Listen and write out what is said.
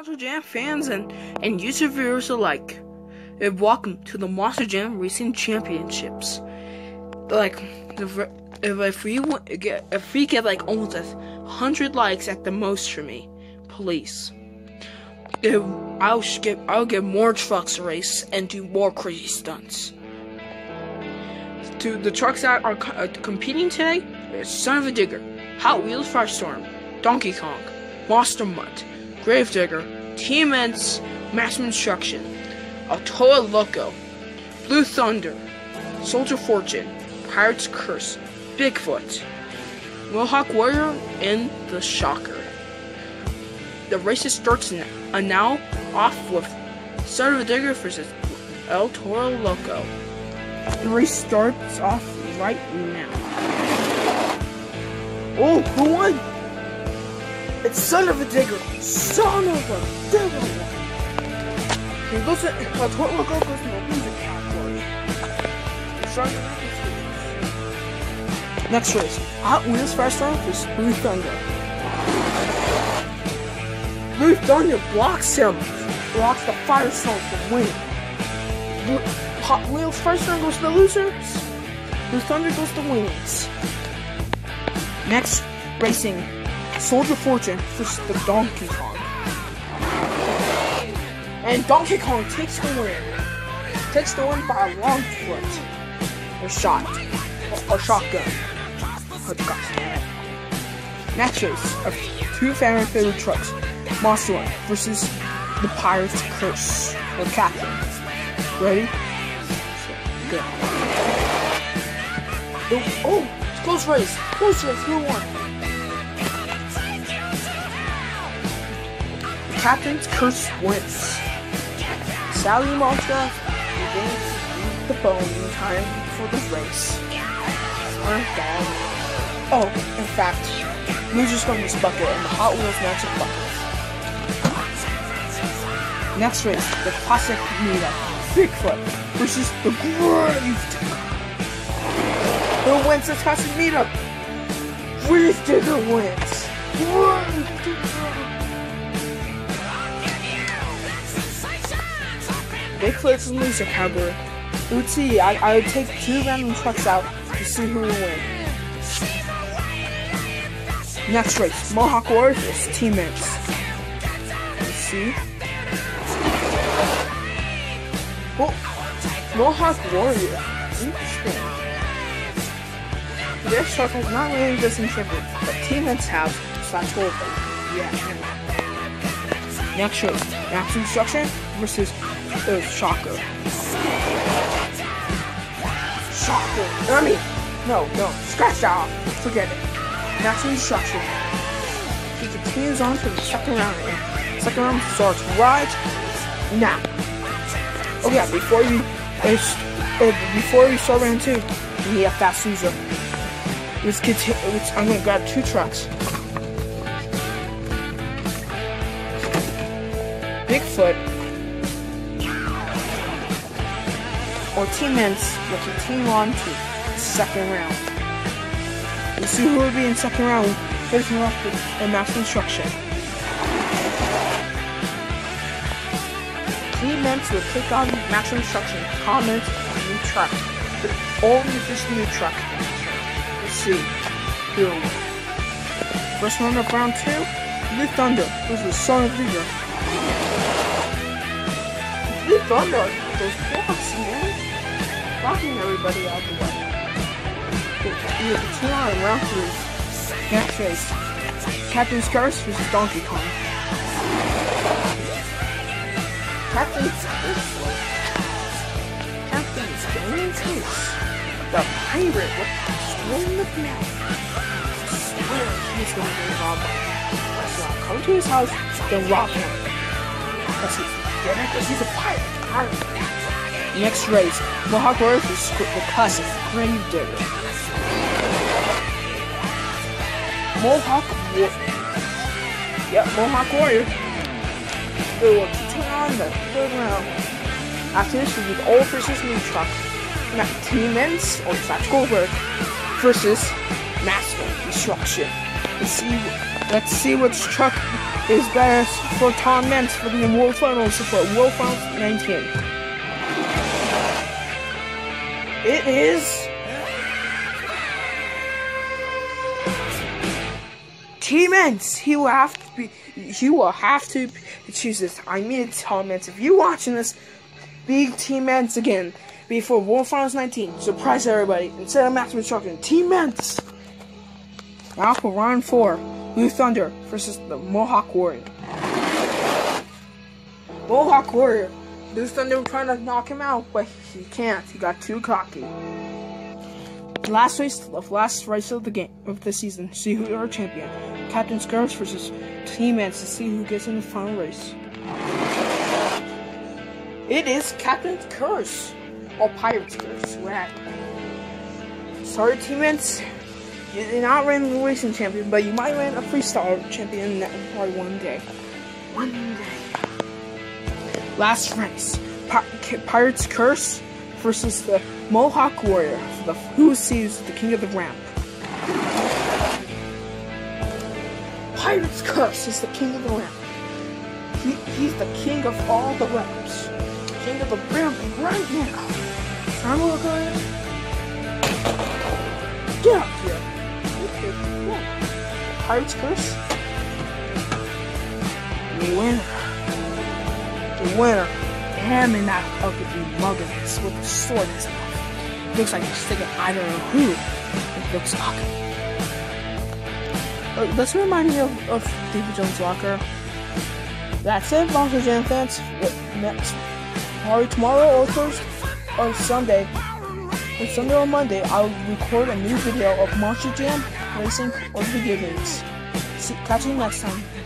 Monster Jam fans and YouTube viewers alike, and welcome to the Monster Jam Racing Championships. If we get like almost 100 likes at the most for me, please, I'll get more trucks to race and do more crazy stunts. To the trucks that are competing today, there's Son of a Digger, Hot Wheels Firestorm, Donkey Kong, Monster Mutt, Gravedigger, T-Immense, Maximum Destruction, Autoa Loco, Blue Thunder, Soldier Fortune, Pirate's Curse, Bigfoot, Mohawk Warrior, and the Shocker. The race starts now off with Son of a Digger versus El Toro Loco. The race starts off right now. Oh, who won? It's Son of a Digger! Son of a Digger! He goes to El Toro Loco goes to the loser category. Next race, Hot Wheels Firestorm versus Blue Thunder. Blue Thunder blocks the Firestorm from winning. Hot Wheels Firestorm goes to the losers. Blue Thunder goes to the winners. Next, racing Soldier Fortune versus the Donkey Kong. And Donkey Kong takes the win. Takes the win by a long foot. Or shotgun. Oh, gosh. Next race of two family favorite trucks. Monster Mutt versus the Pirate's Curse. Or Captain. Ready? Go. Oh, close race. Close race. Who won? The Captain's Curse wins. Sally Monster begins the bone in time for the race. Oh, in fact, loser's going to this bucket and the Hot Wheels match bucket. Next race, the classic meetup. Bigfoot versus the Gravedigger. Who wins this classic meetup? Gravedigger wins. Bigfoot's the loser category. Let's see, I would take two random trucks out to see who will win. Next race, Mohawk Warrior versus T-Immense. Let's see. Oh, Mohawk Warrior. Interesting. This truck has not really disenchanted, but T-Immense have, so that's cool. Yeah. Next race, Maximum Destruction versus the Shocker. No, scratch that off. Forget it. Maximum Destruction. He continues on to the second round, and second round starts right now. Oh yeah, before we start round two, we need a fast loser. I'm gonna grab two trucks. Bigfoot or T-Immense will continue on to the second round. We'll see who will be in second round facing off with Maximum Destruction. T-Immense will take on Maximum Destruction. Comment on new truck. The only official new truck. Let's see who will win. First round of round two, Blue Thunder versus Son of a Digger. Blue Thunder, those blocks, man. Blocking everybody out the way. We have the 2 on round 3. Next race, Captain's Curse versus Donkey Kong. Captain's Curse. The pirate with the stone in the mouth. I swear he's going to rob him. So I'll come to his house, then rob him. Let's see. Because he's a pirate. Next race, Mohawk Warrior versus the classic Gravedigger. Mohawk Warrior. They will continue on the third round. After this, we do the old versus new truck. T-Immense or Fat Goldberg versus Maximum Destruction. Let's see Let's see which truck is better for Tom Mentz for the World Finals for World Finals 19. It is Team Mentz. He will have to choose this. I mean it, Tom Mentz. If you're watching this, be Team Mentz again before World Finals 19. Surprise everybody. Instead of Maximus Trucking, Team Mentz. Now for round 4, Blue Thunder versus the Mohawk Warrior. Mohawk Warrior. Blue Thunder trying to knock him out, but he can't. He got too cocky. Last race of the game of the season. See who are champion. Captain's Curse versus Team Mentz to see who gets in the final race. It is Captain's Curse or Pirate's Curse. Sorry, Team Mentz. You're not winning the racing champion, but you might win a freestyle champion probably one day. One day. Last race. Pirate's Curse versus the Mohawk Warrior for the who sees the king of the ramp. Pirate's Curse is the king of the ramp. He's the king of all the ramps. King of the ramp right now. I'm gonna get up here. Pirate's Curse. The winner. Him and that ugly mug of his with a sword in his mouth. Looks like he's sticking I don't know who. It looks ugly. Does it remind me of David Jones' Locker? That's it, Monster Jam fans. Next, probably tomorrow or Thursday or Sunday. On Sunday or Monday, I'll record a new video of Monster Jam, racing, or video games. Catch you next time.